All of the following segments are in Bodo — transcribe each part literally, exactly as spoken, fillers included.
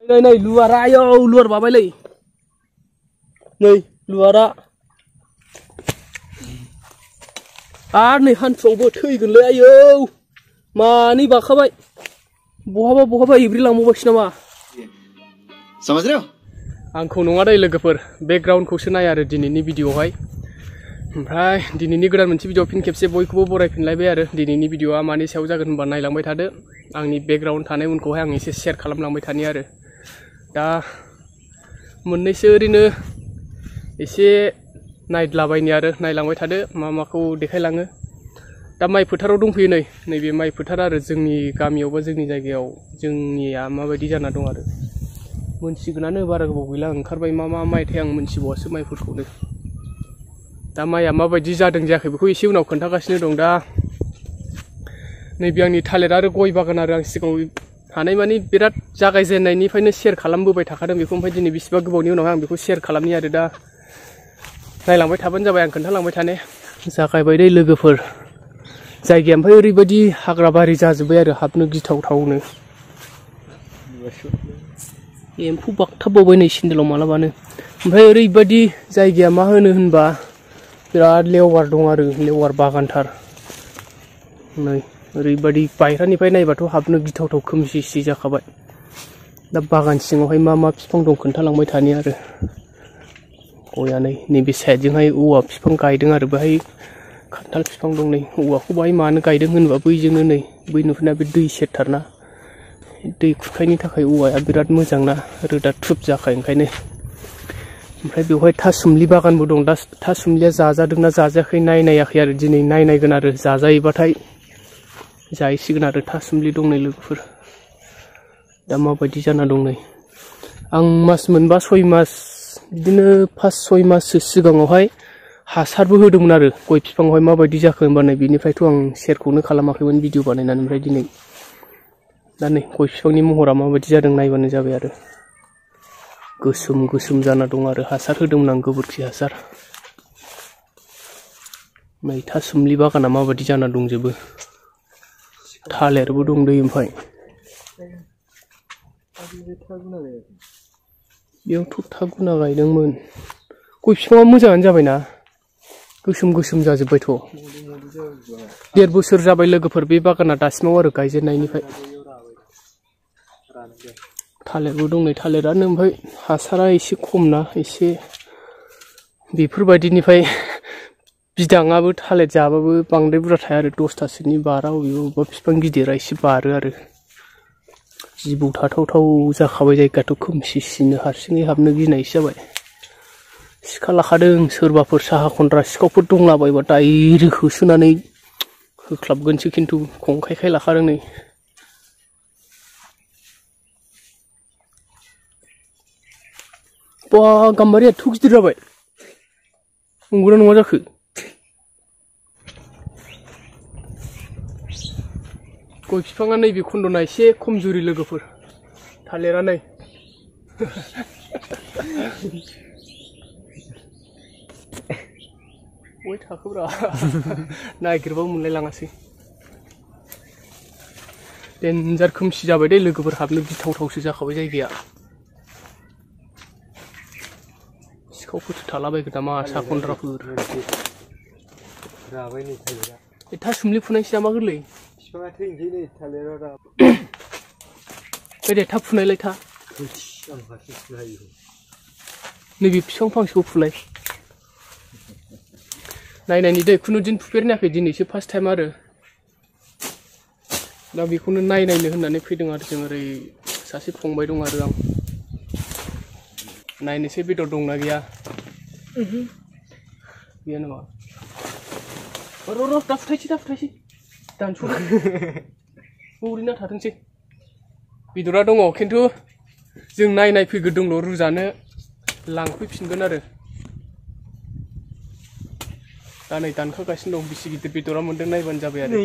Này này luar ayo luar babai lagi. Này luar a. Ah này han coba thei gầnเลยayo. Mani bakhabai. Bहाबा बहाबा इब्रिलांबावबायसो नामा? समझ रहे हो? आंखौ नङा दै लोगोफोर बेकग्राउन्डखौसो नाय आरो दिनैनि भिडिअआवहाय ओमफ्राय दिनैनि गोदान मोनसे भिडिअ फिन खेबसे बयखौबो बरायफिनलायबाय आरो दिनैनि भिडिअआ मानि सायाव जागोन होनबा नायलांबाय थादो आंनि बेकग्राउन्ड थानाय उनखौहाय आं एसे शेयार खालामलांबाय थानि आरो दा मोननैसो ओरैनो एसे नायद्लाबायनि आरो नायलांबाय थादो मा माखौ देखायलाङो दा माइ फोथाराव दंफैयो नै नैबे माइ फोथार आरो जोंनि गामियाव बा जोंनि जायगायाव जोंनिया माबायदि जाना दं आरो मोनसिगोनानो बारा गोबाव गैला ओंखारबाय मा मा माइथाय आं मोनथिबावासो माइफोरखौनो दा माइया माबायदि जादों जायाखै बेखौ एसे उनाव खोन्थागासिनो दं दा नैबे आंनि थालिर आरो गय बागान आरो आं सिगाङाव हानायमानि बिराद जागायजेननायनिफ्रायनो शेयार खालामबोबाय थाखादों बेखौ ओमफ्राय दिनै बेसेबा गोबावनि उनाव आं बेखौ शेयार खालामनि आरो दा नायलांबाय थाबानो जाबाय आं खोन्थालांबाय थाने जागायबाय दै लोगोफोर जायगाया ओमफ्राय ओरैबायदि हाग्रा बारि जाजोब्बाय आरो हाबनो गिथावथावनो एम्फौ बाखथाबबावबाय नै सिन्देलाव मालाबानो ओमफ्राय ओरैबायदि जायगाया मा होनो होनबा बिराद लेवार दं आरो लेवार बागानथार नै ओरैबायदि बायह्रानिफ्राय नायबाथ' हाबनो गिथावथाव खोमसि जाखाबाय दा बागान सिङावहाय मा मा बिफां दं खोन्थालांबाय थानि आरो गया नै नैबे साइडजोंहाय औवा बिफां गायदों आरो बेहाय खान्थाल बिफां दं नै औवाखौ बाहाय मानो गायदों होनबा बैजोंनो नै बै नुफिना बे दै सेरथारना दै खुरखायनि थाखाय औवाया बिराद मोजां ना रोदा थुब जाखाय ओंखायनो ओमफ्राय बेवहाय थासुमलि बागानबो दं दा थासुमलिया जाजादोंना जाजायाखै नायनायाखै आरो दिनै नायनायगोन आरो जाजायोबाथाय जाहैसिगोन आरो थासुमलि दं नै लोगोफोर दा माबायदि जाना दं नै आं मास मोनबा सय मास बिदिनो पास सय माससो सिगाङावहाय हासारबो होदोंमोन आरो गय बिफांआवहाय माबायदि जाखो होनबा नै बिनिफ्रायथ' आं शेयारखौनो खालामाखैमोन भिडिअ बानायनानै ओमफ्राय दिनै दा नै गय बिफांनि महरा माबायदि जादों नायबानो जाबाय आरो गोसोम गोसोम जाना दं आरो हासार होदोंमोन आं गोबोरखि हासार नै थासुमलि बागाना माबायदि जाना दंजोबो थालिरबो दं दै ओमफ्राय बेयावथ' थागुना गायदोंमोन गय बिफाङा मोजाङानो जाबायना गोसोम गोसोम जाजोब्बायथ' देर बोसोर जाबाय लोगोफोर बे बागाना दासिमाव आरो गायजेननायनिफ्राय थालिरबो दं नै थालिरानो ओमफ्राय हासारा एसे खम ना एसे बेफोरबायदिनिफ्राय बिदाङाबो थालिर जाबाबो बांद्राय बुरजा थाया आरो दसथासोनि बारा बबेबा बबेबा बिफां गिदिरा एसे बारो आरो जिबौ थाथावथाव जाखाबाय जायगाथ' खोमसिसिनो हारसिङै हाबनो गिनायसो जाबाय सिखा लाखादों सोरबाफोर साहा खनद्रा सिखावफोर दंलाबायबा डाइरेक्ट होसोनानै होख्लाबगोनसो खिन्थु खंखायखाय लाखादों नै बा गाम्बारिया एथ' गिदिर जाबाय नंगौना नङा जाखो गय बिफाङा नैबे खन्दना एसे खमजुरि लोगोफोर थालिरा नै बय थाखोब्रा नागिरबाबो मोनलाय लाङासै देन्जार खोमसि जाबाय दे लोगोफोर हाबनो गिथावथावसो जाखाबाय जायगाया सिखावफोरसो थालाबायगोन नामा साखनद्राफोर ए थासुमलि फुनायसो नामा गोरलै बिफाङा थैनोसै नै थालिरा दा बे दे थाब फुनायलाय था नैबे बिफां फांसेखौ फुलाय नायनायनि दै खुनु दिन फुफेरनायाखै दिनैसो फार्स्ट टाइम आरो दा बेखौनो नायनायनो होननानै फैदों आरो जों ओरै सासे फंबाय दं आरो आं नायनोसै बेदर दंना गैया गैया नामा र' र' दा फुथायसै दा फुथायसै दानस'दो ओरैनो थाथोंसै बेदरा दङ खिन्थु जों नायनाय फैग्रोदोंल' रुजानो लांफैफिनगोन आरो दा नै दानखागासिनो दं बेसे गिदिर बेदरा मोन्दों नायबानो जाबाय आरो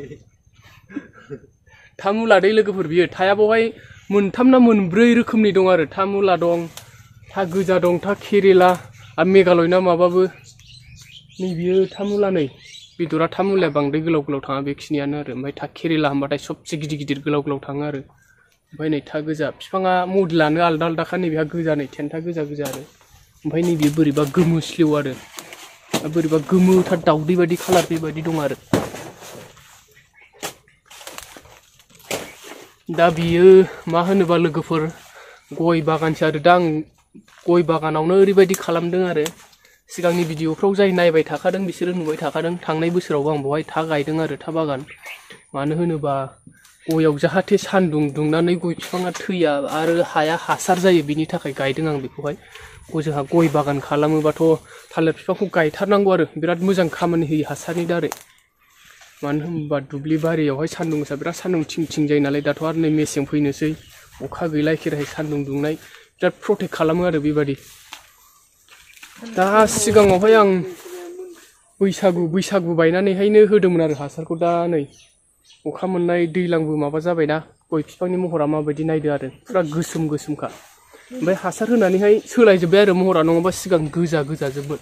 था मुला दै लोगोफोर बियो थाया बावहाय मोनथाम ना मोनब्रै रोखोमनि दं आरो था मुला दं था गोजा दं था केरेला आरो मेघालय ना माबाबो नै बियो था मुला नै बेदरा था मुलाया बांद्राय गोलाव गोलाव थाङा बेखिनियानो आरो ओमफ्राय था केरेला होनबाथाय सबसे गिदिर गिदिर गोलाव गोलाव थाङो आरो ओमफ्राय नै था गोजा बिफाङा मडेलानो आलदा आलदाखा नैबेहा गोजा नै थेन्था गोजा गोजा आरो ओमफ्राय नैबे बोरैबा गोमोस्लिउ आरो बोरैबा गोमोथार दाउदै बायदि कालार बेबायदि दं आरो दा बियो मा होनोबा लोगोफोर गय बागानसो आरो दा आं गय बागानावनो ओरैबायदि खालामदों आरो सिगांनि भिडिअफ्राव जाय नायबाय थाखादों बिसोरो नुबाय थाखादों थांनाय बोसोरावबो आं बेवहाय था गायदों आरो था बागान मानो होनोबा गयाव जाहाथे सान्दुं दुंनानै गय बिफाङा थैया आरो हाया हासार जायो बिनि थाखाय गायदों आं बेखौहाय जोंहा गय बागान खालामोबाथ' थालिर बिफांखौ गायथारनांगौ आरो बिराद मोजां खामानि होयो हासारनि दारै मानो होनोबा दुब्लि बारियावहाय सान्दुं गोसा बिराद सान्दुं थिं थिं जायो नालाय दाथ' आरो नै मेसें फैनोसै अखा गैला एखेराहे सान्दुं दुंनाय बिराद प्रटेक्ट खालामो आरो बेबायदि दा सिगाङावहाय आं बैसागु बैसागु बायनानैहायनो होदोंमोन आरो हासारखौ दा नै अखा मोननाय दैलांबो माबा जाबायना गय बिफांनि महरा माबायदि नायदो आरो फुरा गोसोम गोसोमखा ओमफ्राय हासार होनानैहाय सोलायजोब्बाय आरो महरा नङाबा सिगां गोजा गोजा जोबमोन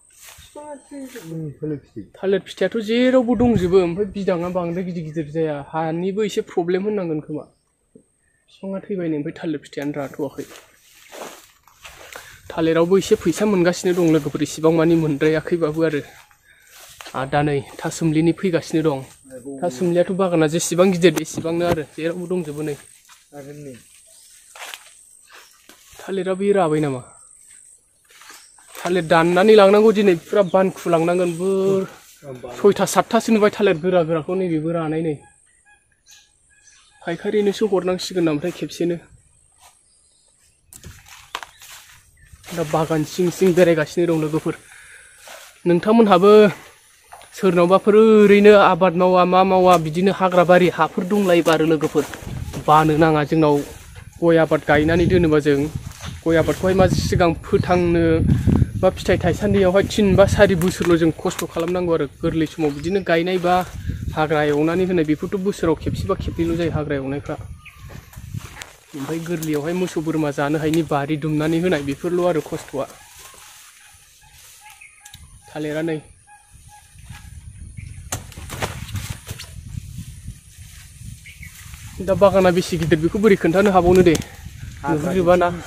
थालिर फिथाइयाथ' जेरावबो दंजोबो ओमफ्राय बिदाङा बांद्राय गिदिर गिदिर जाया हानिबो एसे प्रब्लेम होननांगोन खोमा बिफाङा थैबायनो ओमफ्राय थालिर फिथाइयानो राथ'वाखै थालिरावबो एसे फैसा मोनगासिनो दं लोगोफोर इसेबां मानि मोनद्रायाखैबाबो आरो आरो दा नै थासुमलिनि फैगासिनो दं थासुमलियाथ' बागाना जेसेबां गिदिर एसेबांनो आरो जेरावबो दंजोबो नै थालिराबो राबाय नामा थालिर दाननानै लांनांगौ दिनै फुरा बानखुलांनांगोन बोर सयथा सातथासो नुबाय थालिर गोरा गोराखौ नैबेबो रानाय नै फायखारिनोसो हरनांसिगोन ओमफ्राय खेबसेनो दा बागान सिं सिं बेरायगासिनो दं लोगोफोर नोंथांमोनहाबो सोरनावबाफोर ओरैनो आबाद मावा मा मावा बिदिनो हाग्राबारि हाफोर दंलायोबा आरो लोगोफोर बानो नाङा जोंनाव गय आबाद गायनानै दोनोबा जों गय आबादखौहाय मा सिगां फोथांनो बा फिथाइ थाइसान्दियावहाय थिन बा सारि बोसोरल' जों खस्थ' खालामनांगौ आरो गोरलै समाव बिदिनो गायनाय बा हाग्रा एवनानै होनाय बेफोरथ' बोसोराव खेबसे बा खेबनैल' जायो हाग्रा एवनायफ्रा ओमफ्राय गोरलैयावहाय मोसौ बोरमा जानो हायिनि बारि दुमनानै होनाय बेफोरल' आरो खस्थ'आ थालिरा नै दा बागाना बेसे गिदिर बेखौ बोरै खोन्थानो हाबावनो दे नुहुरजोबा ना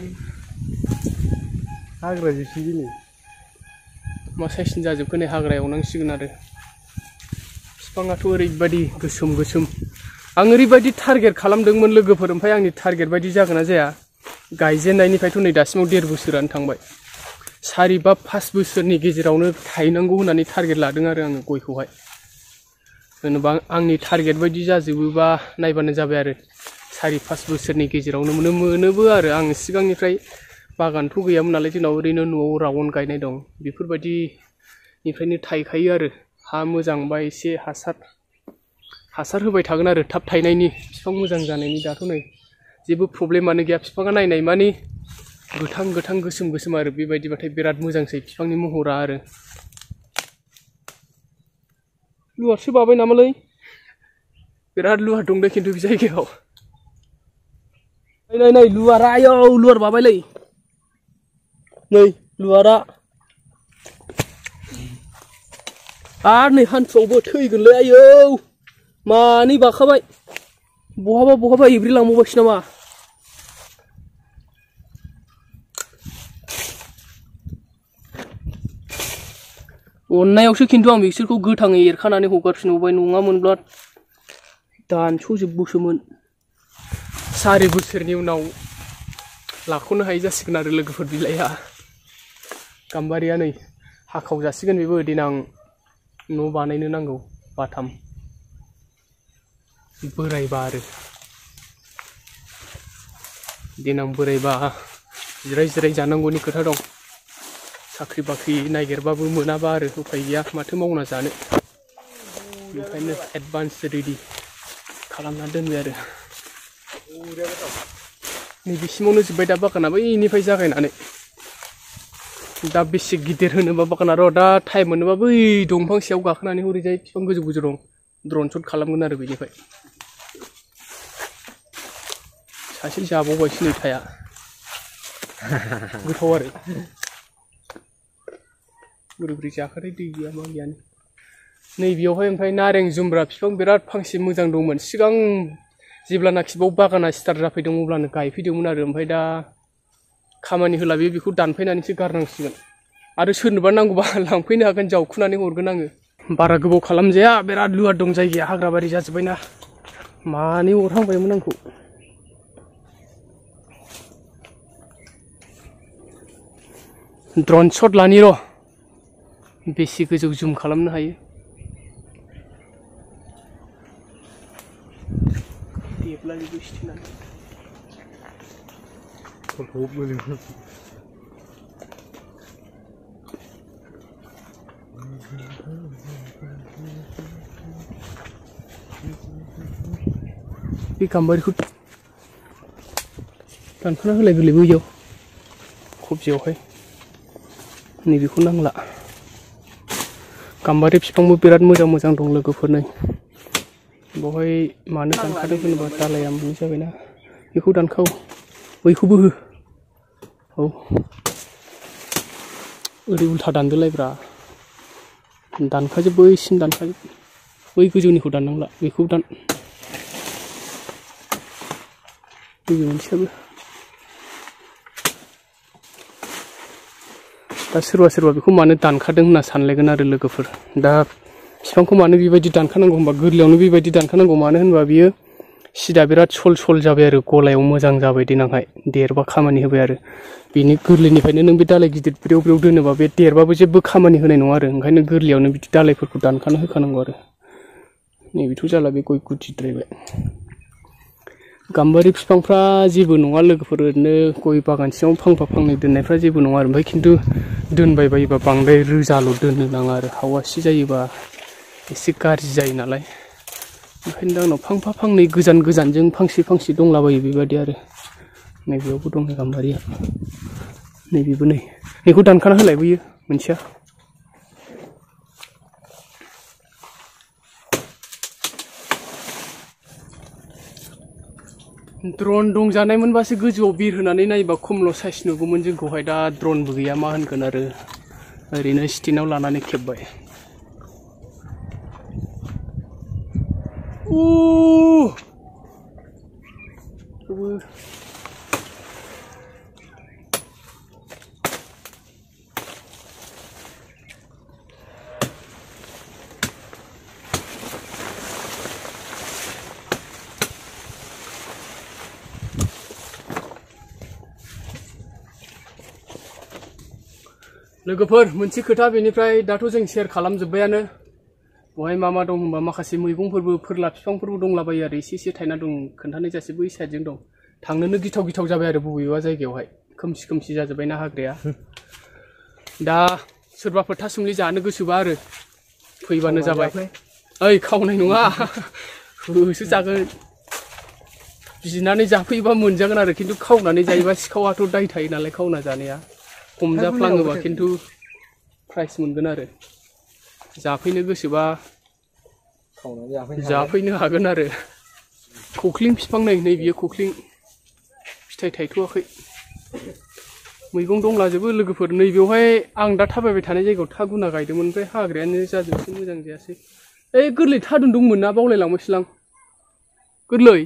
हाग्रा जोबसिगोन मा साइसनि जाजोबखो नै हाग्रा एवनांसिगोन आरो बिफाङाथ' ओरैबायदि गोसोम गोसोम आं ओरैबायदि टारगेट खालामदोंमोन लोगोफोर ओमफ्राय आंनि टारगेट बायदि जागोन ना जाया गायजेननायनिफ्रायथ' नै दासिमाव देर बोसोरानो थांबाय सारि बा पास बोसोरनि गेजेरावनो थायनांगौ होननानै टारगेट लादों आरो आङो गयखौहाय जेनेबा आंनि टारगेट बायदि जाजोबोबा नायबानो जाबाय आरो सारि पास बोसोरनि गेजेरावनो मोनो मोनोबो आरो आं सिगांनिफ्राय बागानथ' गैयामोन नालाय जोंनाव ओरैनो न'आव रावन गायनाय दं बेफोरबायदिनिफ्रायनो थायखायो आरो हा मोजांबा एसे हासार हासार होबाय थागोन आरो थाब थायनायनि बिफां मोजां जानायनि दाथ' नै जेबो प्रब्लेमानो गैया बिफाङा नायनाय मानि गोथां गोथां गोसोम गोसोम आरो बेबायदिबाथाय बिराद मोजांसै बिफांनि महरा आरो लुवारसो बाबाय नामालै बिराद लुवार दं दे खिन्थु बे जायगायाव नै नै लुवारा आयौ लुवार बाबायलै नै लुवारा आरो नै हान्थुआवबो थैगोनलै आयौ मानै बाखाबाय बहाबा बहाबा एब्रेलांबावबायसो नामा अननायावसो खिन्थु आं बिसोरखौ गोथाङै एरखानानै हगारफिनबावबाय नङामोनब्ला दानस'जोबगौसोमोन सारि बोसोरनि उनाव लाख'नो हायि जासिगोन आरो लोगोफोर बिलाइआ गाम्बारिया नै हाखाव जासिगोन बेबो देनां न' बानायनो नांगौ बाथाम बोरायबा आरो देनां बोरायबा जिराय जिराय जानांगौनि खोथा दं साख्रि बाख्रि नागिरबाबो मोनाबा आरो उफाय गैया माथो मावना जानो ओंखायनो एडभान्स रेडि खालामना दोनबाय आरो नैबेसिमावनो जोब्बाय दा बागाना बैनिफ्राय जागायनानै दा बेसे गिदिर होनोबा बागाना र' दा टाइम मोनोबा बै दंफां सायाव गाखोनानै हरैजाय बिफां गोजौ गोजौ दं ड्रन शट खालामगोन आरो बेनिफ्राय सासे जाबावबायसो नै थाया गोथाव आरो बोरै बोरै जाखाथाय दै गैया मा गैयानो नैबेयावहाय ओमफ्राय नारें जुमब्रा बिफां बिराद फांसे मोजां दंमोन सिगां जेब्लानाखि बाव बागाना स्टार्ट जाफैदों अब्लानो गायफैदोंमोन आरो ओमफ्राय दा खामानि होला बे बेखौ दानफायनानैसो गारनांसिगोन आरो सोरनोबा नांगौबा लांफैनो हागोन जावखुनानै हरगोन आङो बारा गोबाव खालामजाया बिराद लुवार दं जायगाया हाग्राबारि जाजोब्बायना मानै अरहांबायमोन आंखौ ड्रन शट लानि र' बेसे गोजौ जुम खालामनो हायो देब्लाजोबो सिथिनानै बे गाम्बारिखौ दानखाना होलाय गोरलै बैयाव खबजियावहाय नैबेखौ नांला गाम्बारि बिफांबो बिराद मोजां मोजां दं लोगोफोर नै बावहाय मानो दानखादों होनोबा दालाया मोननै जाबायना बेखौ दानखाव बैखौबो हो औ ओरै उल्था दानदोलायब्रा दानखाजोब बैसिम दानखाजोब बै गोजौनिखौ दाननांला बेखौ दान नैबे मोनसेयाबो दा सोरबा सोरबा बेखौ मानो दानखादों होनना सानलायगोन आरो लोगोफोर दा बिफांखौ मानो बेबायदि दानखानांगौ होनबा गोरलैयावनो बेबायदि दानखानांगौ मानो होनबा बियो सिदा बिराद सल सल जाबाय आरो गलायाव मोजां जाबाय देनांहाय देरबा खामानि होबाय आरो बिनि गोरलैनिफ्रायनो नों बे दालाय गिदिर ब्रेव ब्रेव दोनोबा बे देरबाबो जेबो खामानि होनाय नङा आरो ओंखायनो गोरलैयावनो बिदि दालायफोरखौ दानखाना होखानांगौ आरो नैबेथ' जाला बे गय गुदिद्रायबाय गाम्बारि बिफांफ्रा जेबो नङा लोगोफोर ओरैनो गय बागान सिङाव फांफा फांनै दोननायफ्रा जेबो नङा आरो ओमफ्राय खिन्थु दोनबाय बायोबा बांद्राय रोजाल' दोननो नाङा आरो हावासि जायोबा एसे गाज्रि जायो नालाय ओंखायनो दा आंनाव फांफा फांनै गोजान गोजानजों फांसे फांसे दंलाबायो बेबायदि आरो नैबेयावबो दं गाम्बारिया नैबेबो नै बेखौ दानखाना होलायबोयो मोनसेया ड्रन दंजानायमोनबासो गोजौआव बिरहोनानै नायोबा खमल' साइज नुगौमोन जोंखौहाय दा ड्रनबो गैया मा होनगोन आरो ओरैनो स्टिनाव लानानै खेबबाय लोगोफोर मोनसे खोथा बेनिफ्राय दाथ' जों शेयार खालामजोब्बायानो बहाय मा मा दं होनबा माखासे मैगंफोरबो फोरला बिफांफोरबो दंलाबायो आरो एसे एसे थायना दं खोन्थानाय जासे बै साइडजों दं थांनोनो गिथाव गिथाव जाबाय आरो बबेबा जायगायावहाय खोमसि खोमसि जाजोब्बायना हाग्राया दा सोरबाफोर थासुमलि जानो गोसोबा आरो फैबानो जाबाय ओइ खावनाय नङा होसो जागोन बिनानै जाफैबा मोनजागोन आरो खिन्थु खावनानै जायोबा सिखावाथ' दाय थायो नालाय खावना जानाया हमजाफ्लाङोबा खिन्थु प्राइस मोनगोन आरो जाफैनो गोसोबा जाफैनो हागोन आरो खख्लिं बिफां नै नै बियो खख्लिं फिथाइ थायथ'वाखै मैगं दंलाजोबो लोगोफोर नैबेवहाय आं दा थाबायबाय थानाय जायगायाव थागुना गायदोंमोन ओमफ्राय हाग्रायानो जाजोबसै मोजां जायासै ओइ गोरलै थादुन दंमोन ना बावलायलांबायसोलां गोरलै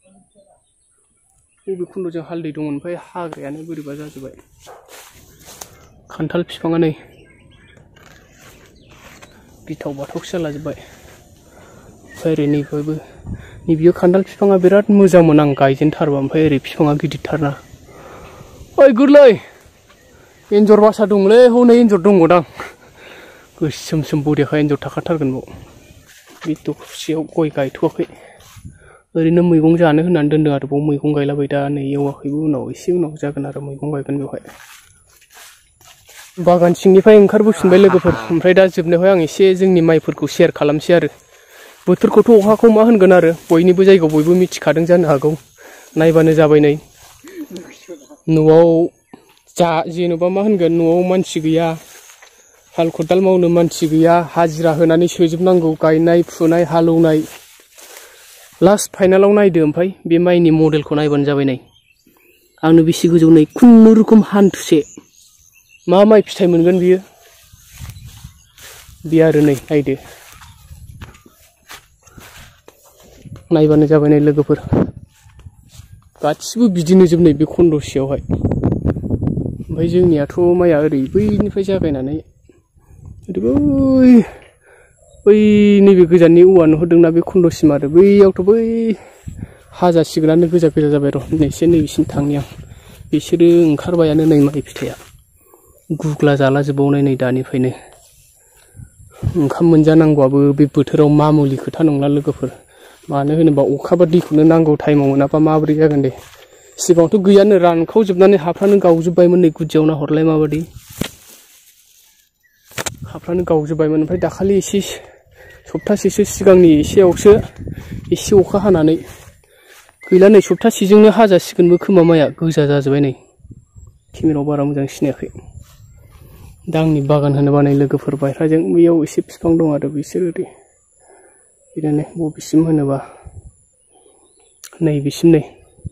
बबे खुन्द'जों हालदै दंमोन ओमफ्राय हाग्रायानो बोरैबा जाजोब्बाय खान्थाल बिफाङा नै गिथाव बाथावसो जालाजोब्बाय ओमफ्राय ओरै नैबेबो नैबेयो खान्थाल बिफाङा बिराद मोजांमोन आं गायजेनथारबा ओमफ्राय ओरै बिफाङा गिदिरथारना ओइ गोरलै एन्जर बासा दंलै हनै एन्जर दंगौदां गोसोम सोम बरियाखा एन्जर थाखाथारगोन बाव बे दखरसेयाव गय गायथ'वाखै ओरैनो मैगं जानो होननानै दोनदों आरो बाव मैगं गायलाबाय दा नै एवाखैबो उनाव एसे उनाव जागोन आरो मैगं गायगोन बेवहाय बागान सिंनिफ्राय ओंखारबोफिनबाय लोगोफोर ओमफ्राय दा जोबनायावहाय आं एसे जोंनि माइफोरखौ शेयार खालामसै आरो बोथोरखौथ' अखाखौ मा होनगोन आरो बयनिबो जायगायाव बयबो मिथिखादों जानो हागौ नायबानो जाबाय नै न'आव जा जेन'बा मा होनगोन न'आव मानसि गैया हाल खदाल मावनो मानसि गैया हाजिरा होनानै सोजोबनांगौ गायनाय फुनाय हालौनाय लास्ट फाइनालाव नायदो ओमफ्राय बे माइनि मडेलखौ नायबानो जाबाय नै आंनो बेसे गोजौ नै खुनुरुखुम हान्थुसे मा माइ फिथाइ मोनगोन बियो बे आरो नै नायदो नायबानो जाबाय नै लोगोफोर गासिबो बिदिनो जोबनाय बे खन्दसेयावहाय ओमफ्राय जोंनियाथ' माइया ओरै बैनिफ्राय जागायनानै ओरै बै बै नैबे गोजाननि औवा नुहुरदोंना बे खन्दसिम आरो बैयावथ' बै हाजासिगोनानो गोजा गोजा जाबाय र' नैसे नैबिसिम थांनि आं बिसोरो ओंखारबायानो नै माइ फिथाइया गुग्ला जाला जोबबावनाय नै दानिफ्रायनो ओंखाम मोनजानांगौआबो बे बोथोराव मामुलि खोथा नंला लोगोफोर मानो होनोबा अखाबा दैखौनो नांगौ टाइमाव मोनाबा माबोरै जागोन दे सिगाङावथ' गैयानो रानखावजोबनानै हाफ्रानो गावजोब्बायमोन नै गुदियावना हरलाय माबादि हाफ्रानो गावजोब्बायमोन ओमफ्राय दाखालि एसे सप्तासेसो सिगांनि एसेयावसो एसे अखा हानानै गैला नै सप्तासेजोंनो हाजासिगोनबो खोमा माइया गोजा जाजोब्बाय नै केमेरायाव बारा मोजां सिनायाखै दा आंनि बागान होनोबा नै लोगोफोर बायह्राजों बैयाव एसे बिफां दं आरो बिसोर ओरै बिदिनो बबेसिम होनोबा नै बिसिम नै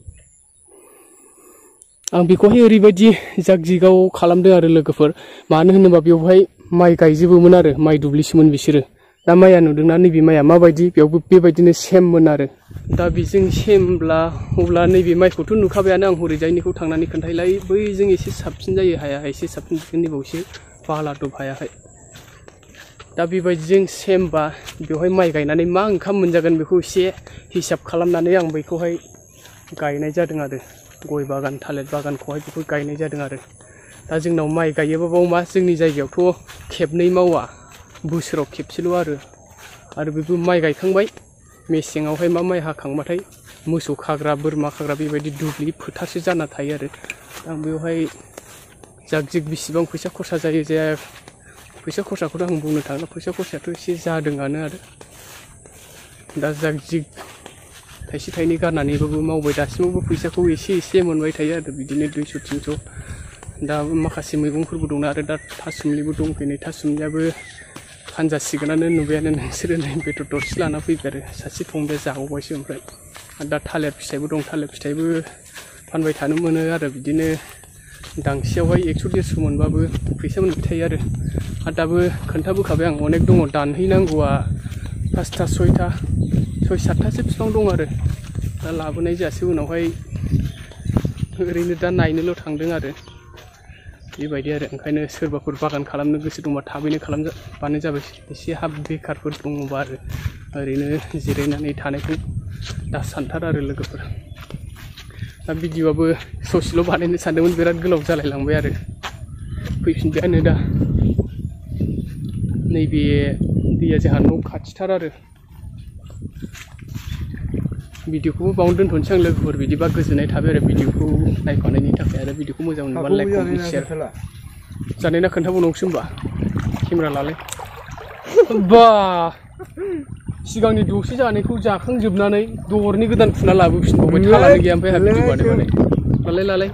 आं बेखौहाय ओरैबायदि जागजिगाव खालामदों आरो लोगोफोर मानो होनोबा बेवहाय माइ गायजोबोमोन आरो माइ दुब्लिसोमोन बिसोरो दा माइया नुदोंना नैबे माइया माबायदि बेयावबो बेबायदिनो सेममोन आरो दा बेजों सेमब्ला अब्ला नैबे माइखौथ' नुखाबायानो आं हरैजायनिखौ थांनानै खोन्थायलाय बैजों एसे साबसिन जायो हाया एसे साबसिन नैबाव एसे बालादब हायाहाय दा बेबायदिजों सेमबा बेवहाय माइ गायनानै मा ओंखाम मोनजागोन बेखौ एसे हिसाब खालामनानै आं बैखौहाय गायनाय जादों आरो गय बागान थालिर बागानखौहाय बेखौ गायनाय जादों आरो दा जोंनाव माइ गायोबाबाव मा जोंनि जायगायावथ' खेबनै मावा बोसोराव खेबसेल' आरो आरो बेबो माइ गायखांबाय मेसेङावहाय मा माइ हाखांबाथाय मोसौ खाग्रा बोरमा खाग्रा बेबायदि दुब्लि फोथारसो जाना थायो आरो आं बेवहाय जागजिग बेसेबां फैसा खरसा जायो जाया फैसा खरसाखौथ' आं बुंनो थाङोब्ला फैसा खरसायाथ' एसे जादोंआनो आरो दा जागजिग थाइसे थाइनै गारनानैबाबो मावबाय दासिमावबो फैसाखौ एसे एसे मोनबाय थायो आरो बिदिनो दुइस' थिनस' दा माखासे मैगंफोरबो दंना आरो दा थासुमलिबो दंफैनाय थासुमलियाबो फानजासिगोनानो नुबायानो नोंसोरो नै बेदर दरसे लाना फैबाय आरो सासे फंबाया जाबावबायसो ओमफ्राय दा थालिर फिथाइबो दं थालिर फिथाइबो फानबाय थानो मोनो आरो बिदिनो दांसेयावहाय एक्स' देरस' मोनबाबो फैसा मोनबाय थायो आरो आरो दाबो खोन्थाबोखाबाय आं अनेक दङ दानहैनांगौआ पासथा सयथा सय सातथासो बिफां दं आरो दा लाबोनाय जायासै उनावहाय ओरैनो दा नायनोल' थांदों आरो बेबायदि आरो ओंखायनो सोरबाफोर बागान खालामनो गोसो दंबा थाबैनो खालामबानो जाबाय एसे हा बेखारफोर दङबा आरो ओरैनो जिरायनानै थानायखौ दा सानथार आरो लोगोफोर दा भिडिअ'आबो ससेल' बानायनो सानदोंमोन बिराद गोलाव जालायलांबाय आरो फैफिनबायानो दा नैबे दैया जोंहा न' खाथिथार आरो भिडिअ'खौबो बावनो दोनथ'नोसै आं लोगोफोर बिदिबा गोजोननाय थाबाय आरो भिडिअ'खौ नायफानायनि थाखाय आरो भिडिअ'खौ मोजां मोनबा लाइक कमेन्ट शेयार जानाय ना खोन्थाबावनांगौसो होनबा केमेरा लालाय बा सिगांनि दसे जानायखौ जाखांजोबनानै दरनै गोदान फुना लाबोफिनबावबाय थालानो गैया ओमफ्राय आंहा भिडिअ' बानायबाय लालाय लालाय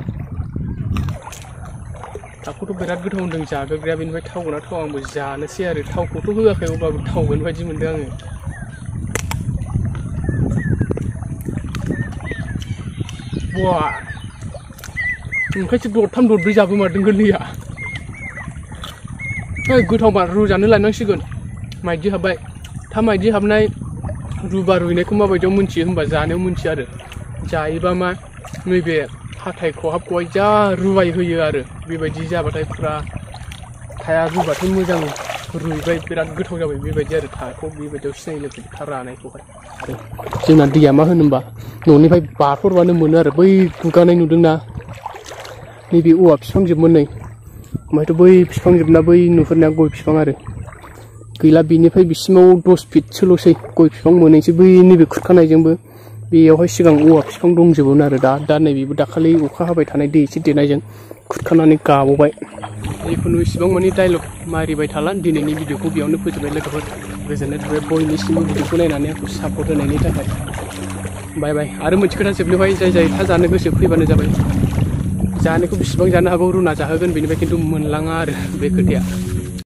थावखौथ' बिराद गोथाव होनदों जाग्राया बेनिफ्राय थावगोना थाव आंबो जानोसै आरो थावखौथ' होआखै अब्लाबो थावगोन बायदि मोनदों आङो वा ओंखायसो दरथाम दरब्रै जाबोमारदों गोरलैया ओइ गोथावबा रुजानो लायनांसिगोन माइदि हाबबाय था माइदि हाबनाय रुबा रुइनायखौ माबायदियाव मोनथियो होनबा जानायाव मोनथियो आरो जायोबा मा नैबे हाथाय खहाबखौहाय जा रुबाय होयो आरो बेबायदि जाबाथाय फुरा थाया रुबाथाय मोजां रुइबाय बिराद गोथाव जाबाय बेबायदि आरो थाखौ बेबायदियाव सिनायो लोगो था रानायखौहाय आरो जोंना दैया मा होनोबा न'निफ्राय बारहरबानो मोनो आरो बै गुगानाय नुदोंना नैबे औवा बिफां जोबमोन नै ओमफ्रायथ' बै बिफां जोबना बै नुहुरनाया गय बिफां आरो गैला बेनिफ्राय बिसिमाव दस फिटसोल'सै गय बिफां मोनैसै बै नैबे खुरखानायजोंबो बेयावहाय सिगां औवा बिफां दंजोबोमोन आरो दा दा नैबेबो दाखालि अखा हाबाय थानाय दै एसे देरनायजों खुरखानानै गाबावबाय जिखुनु इसिबां मानि डाइलग मारिबाय थाला दिनैनि भिडिअ'खौ बेयावनो फोजोबबाय लोगोफोर गोजोननाय थाबाय बयनिसिमबो भिडिअ'खौ नायनानै आंखौ सापर्ट होनायनि थाखाय बाय बाय आरो मोनसे खोथा जोबनोहाय जाय जाय था जानो गोसो फैबानो जाबाय जानायखौ बेसेबां जानो हागौ रुना जाहोगोन बेनिफ्राय खिन्थु मोनलाङा आरो बे खोथाया